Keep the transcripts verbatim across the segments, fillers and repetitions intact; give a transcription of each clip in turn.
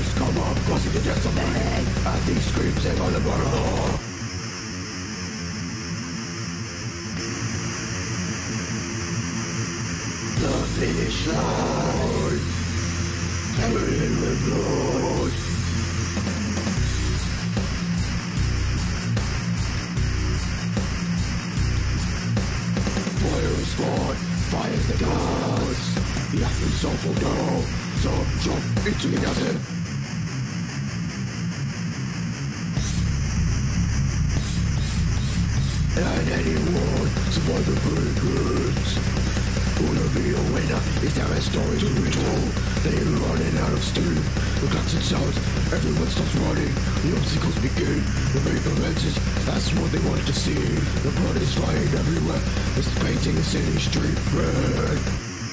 Fires come up, causing the deaths of many, as these screams echo the murder. The finish line, covered with blood. Fire is gone, fire's the gods. The athlete's soulful down, some jump into the acid. And anyone survive the breakers. Gonna be a winner, is there a story to be told? They're running out of steam, the klaxon sounds, everyone stops running. The obstacles begin, the main commences, that's what they wanted to see. The blood is flying everywhere, it's painting the city street red.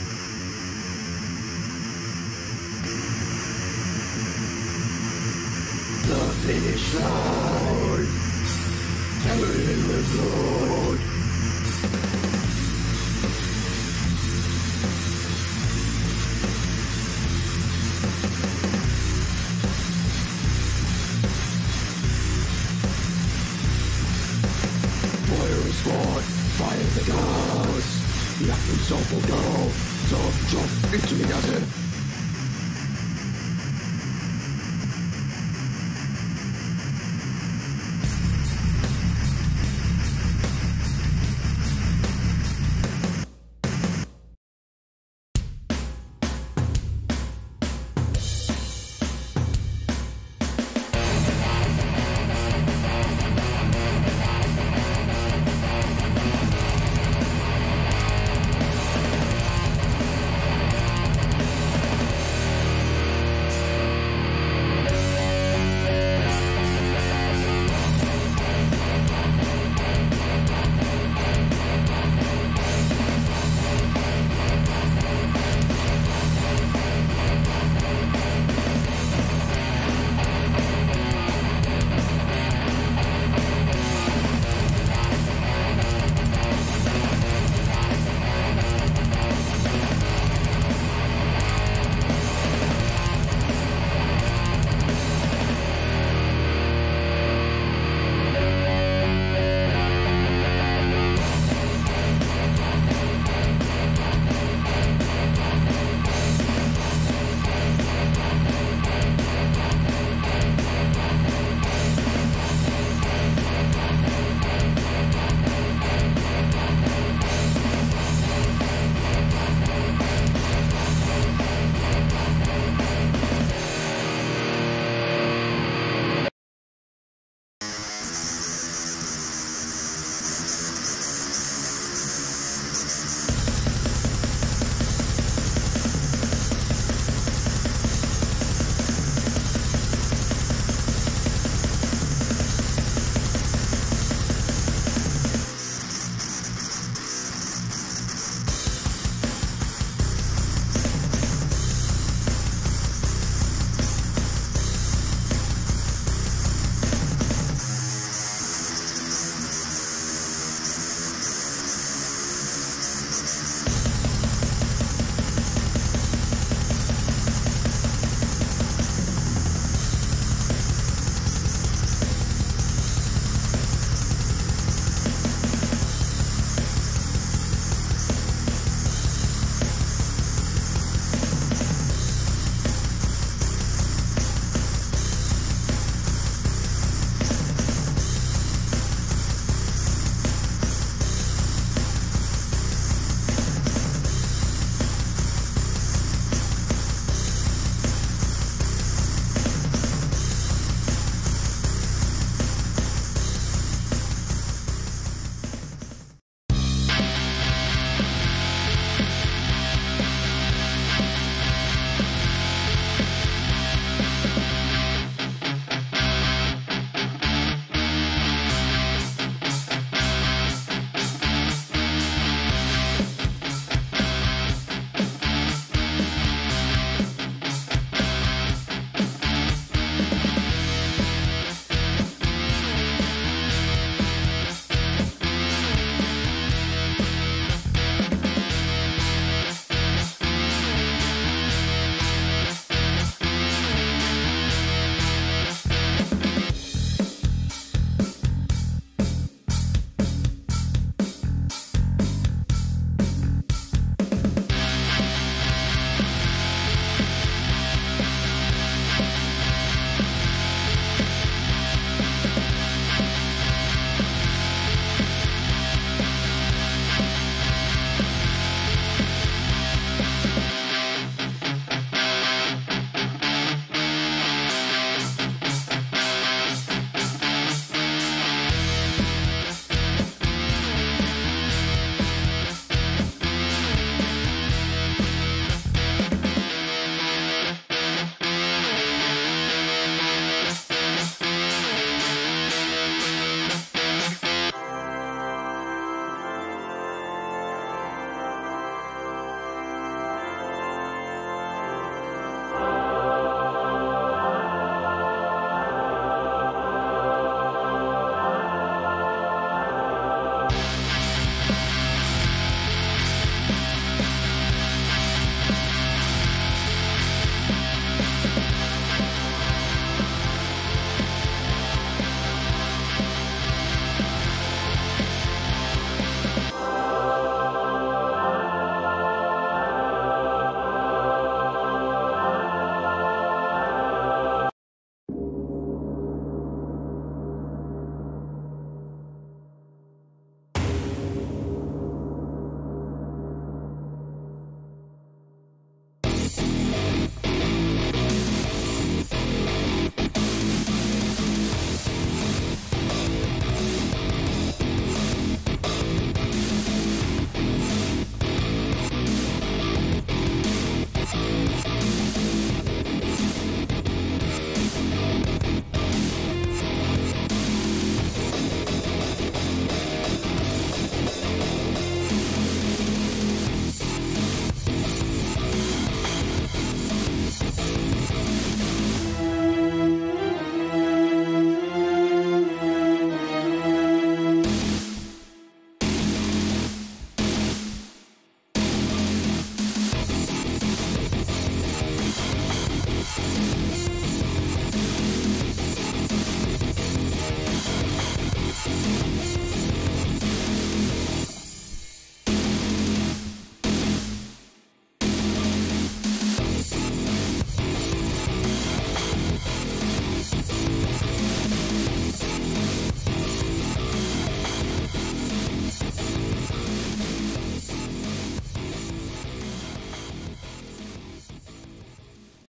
The finish line, covered with blood. Squad, fire the gas. The athlete's awful down. Some jump into the acid.